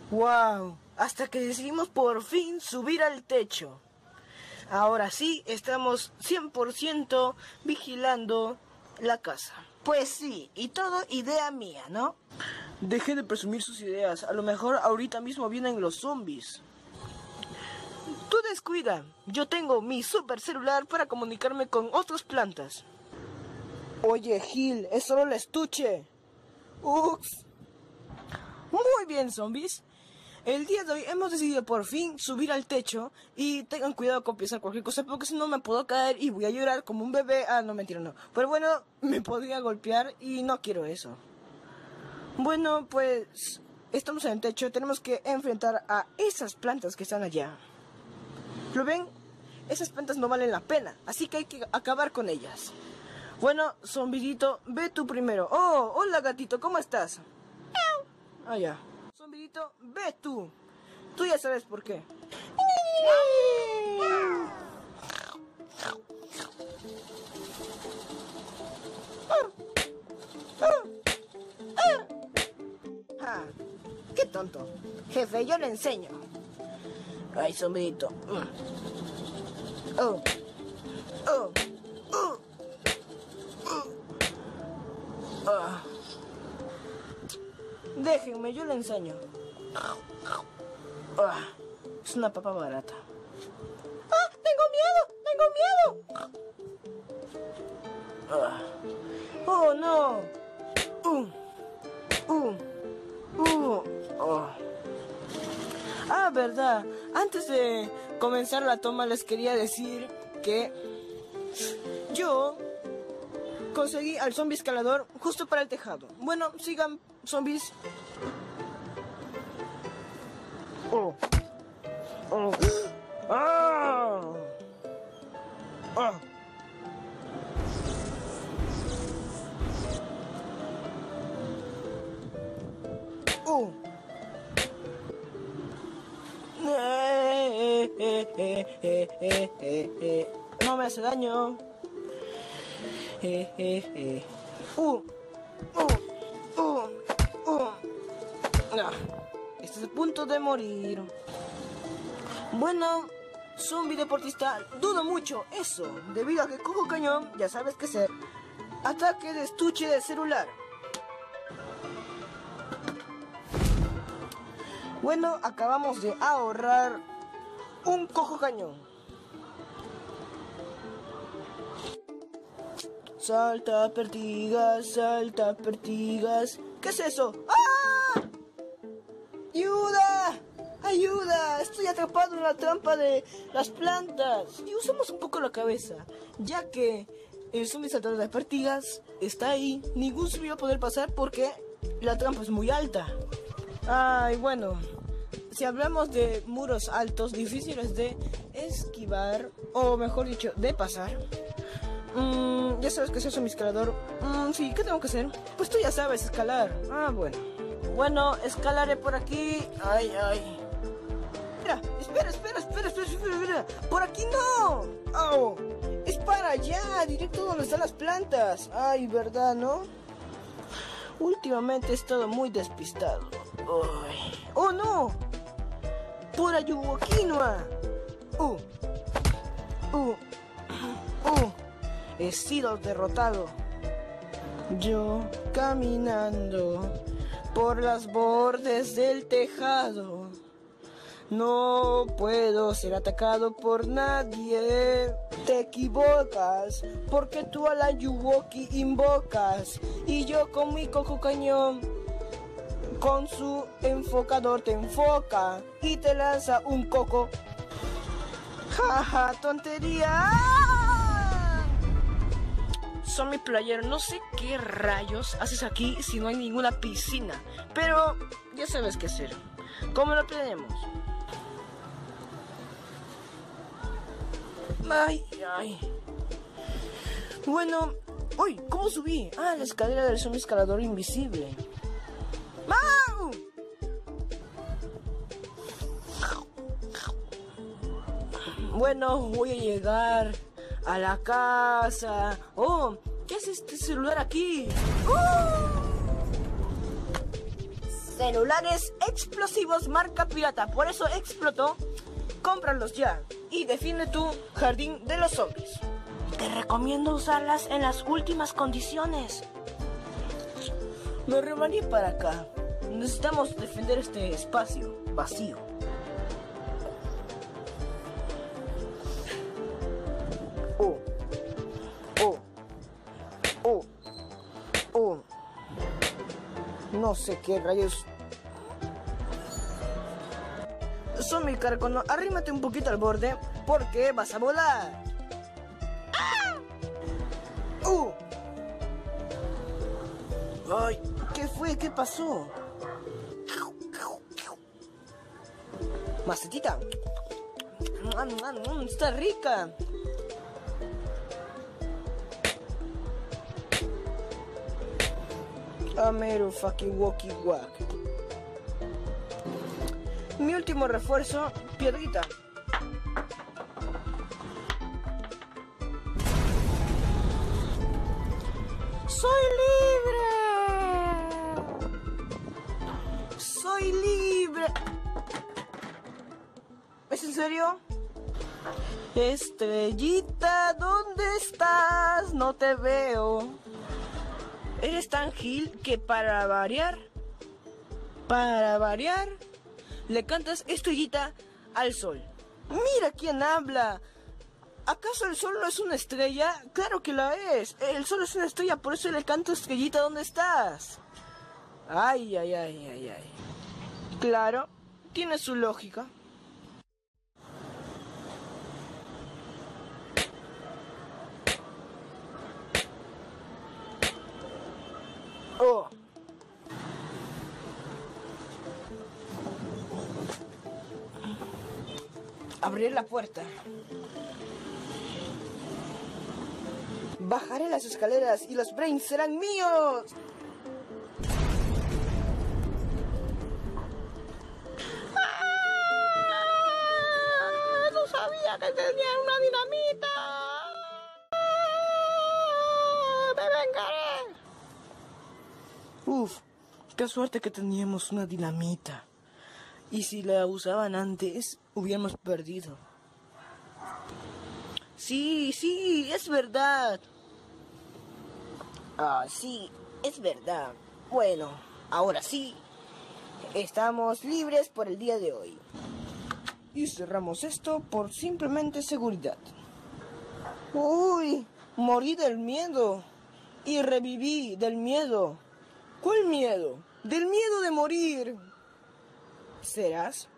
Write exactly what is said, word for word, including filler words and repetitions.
Wow, hasta que decidimos por fin subir al techo. Ahora sí, estamos cien por ciento vigilando la casa. Pues sí, y todo idea mía, ¿no? Deje de presumir sus ideas, a lo mejor ahorita mismo vienen los zombies. Tú descuida, yo tengo mi super celular para comunicarme con otras plantas. Oye, Gil, es solo el estuche. Ups. Muy bien, zombies. El día de hoy hemos decidido por fin subir al techo y tengan cuidado con pisar cualquier cosa porque si no me puedo caer y voy a llorar como un bebé. Ah, no, mentira, no. Pero bueno, me podría golpear y no quiero eso. Bueno, pues estamos en el techo, tenemos que enfrentar a esas plantas que están allá. ¿Lo ven? Esas plantas no valen la pena, así que hay que acabar con ellas. Bueno, zombidito, ve tú primero. Oh, hola gatito, ¿cómo estás? Ah, ya. Zombidito, ve tú. Tú ya sabes por qué. Ah, qué tonto. Jefe, yo le enseño. Ay, zombidito. Oh. Oh. Oh. Ah. Déjenme, yo le enseño. Ah, es una papa barata. ¡Ah! ¡Tengo miedo! ¡Tengo miedo! Ah. ¡Oh, no! Uh. Uh. Uh. Oh. Ah, verdad. Antes de comenzar la toma les quería decir que yo conseguí al zombie escalador justo para el tejado. Bueno, sigan, zombies. Oh. Oh. Ah. Ah. Oh. Eh, eh, eh, eh, eh, eh, eh. No me hace daño. Eh, eh, eh. Uh, uh, uh, uh. No. Estás a punto de morir. Bueno, zombie deportista, dudo mucho eso, debido a que cojo cañón, ya sabes qué hacer. Ataque de estuche de celular. Bueno, acabamos de ahorrar un cojo cañón. Salta, pertigas, salta, pertigas. ¿Qué es eso? ¡Ah! ¡Ayuda! ¡Ayuda! Estoy atrapado en la trampa de las plantas. Y usamos un poco la cabeza, ya que el zombie saltador de pertigas está ahí. Ningún zombie va a poder pasar porque la trampa es muy alta. Ay, bueno, si hablamos de muros altos, difíciles de esquivar, o mejor dicho, de pasar, mmm, ya sabes que soy un escalador. Mmm, sí, ¿qué tengo que hacer? Pues tú ya sabes escalar. Ah, bueno. Bueno, escalaré por aquí. Ay, ay. Espera, espera, espera, espera, espera, espera, espera. Por aquí no. Oh, es para allá, directo donde están las plantas. Ay, ¿verdad, no? Últimamente he estado muy despistado. Ay. ¡Oh, no! ¡Por Ayuwoquinoa! ¡Uh! ¡Uh! ¡Uh! He sido derrotado. Yo caminando por las bordes del tejado. No puedo ser atacado por nadie. Te equivocas, porque tú a la Ayuwoki invocas. Y yo con mi coco cañón, con su enfocador te enfoca y te lanza un coco. Jaja, tontería. Zombie Player, no sé qué rayos haces aquí si no hay ninguna piscina, pero ya sabes qué hacer. ¿Cómo lo tenemos? Ay, ay. Bueno, uy, ¿cómo subí? Ah, la escalera del zombie escalador invisible. ¡Mau! Bueno, voy a llegar a la casa. Oh, ¿qué hace este celular aquí? ¡Oh! Celulares explosivos marca pirata, por eso explotó. Cómpralos ya y defiende tu jardín de los zombies. Te recomiendo usarlas en las últimas condiciones. Me remaní para acá. Necesitamos defender este espacio vacío. Oh. Oh. Oh. Oh. No sé qué rayos. Zombie Carcono, arrímate un poquito al borde porque vas a volar. ¡Ah! ¡Uh! ¡Ay! ¿Qué fue? ¿Qué pasó? Macetita. Está rica. Amero fucking walkie walk. Mi último refuerzo, piedrita. ¡Soy libre! ¡Soy libre! ¿Es en serio? Estrellita, ¿dónde estás? No te veo. Eres tan gil que para variar, para variar, le cantas estrellita al sol. Mira quién habla. ¿Acaso el sol no es una estrella? Claro que la es. El sol es una estrella, por eso le canto estrellita, ¿dónde estás? Ay, ay, ay, ay, ay. Claro, tiene su lógica. Oh. Abriré la puerta. Bajaré las escaleras y los brains serán míos. ¡Ah! No sabía que tenían una dinamita. ¡Ah! ¡Me vengaré! Uf, qué suerte que teníamos una dinamita. Y si la usaban antes, hubiéramos perdido. Sí, sí, es verdad. Ah, sí, es verdad. Bueno, ahora sí, estamos libres por el día de hoy. Y cerramos esto por simplemente seguridad. Uy, morí del miedo. Y reviví del miedo. ¿Cuál miedo? Del miedo de morir. ¿Serás?